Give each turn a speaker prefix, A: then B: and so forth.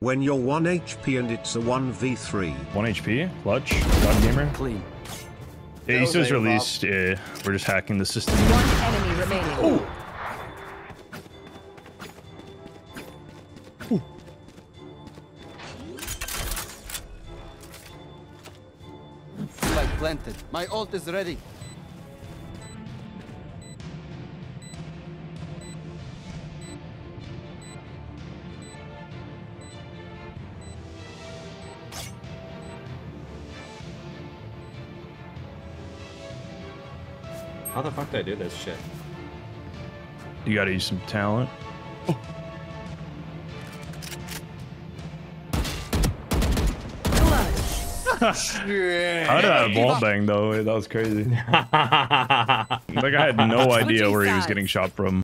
A: When you're 1 HP and it's a 1v3.
B: 1 HP? Clutch? God gamer?
C: Clean.
B: Yeah, he says released. Yeah, we're just hacking the system.
D: One enemy remaining.
B: Oh!
C: Spike planted. My ult is ready.
E: How the fuck do I do this shit?
B: You gotta use some talent. How did I ball bang though? That was crazy. Like I had no idea where he was getting shot from.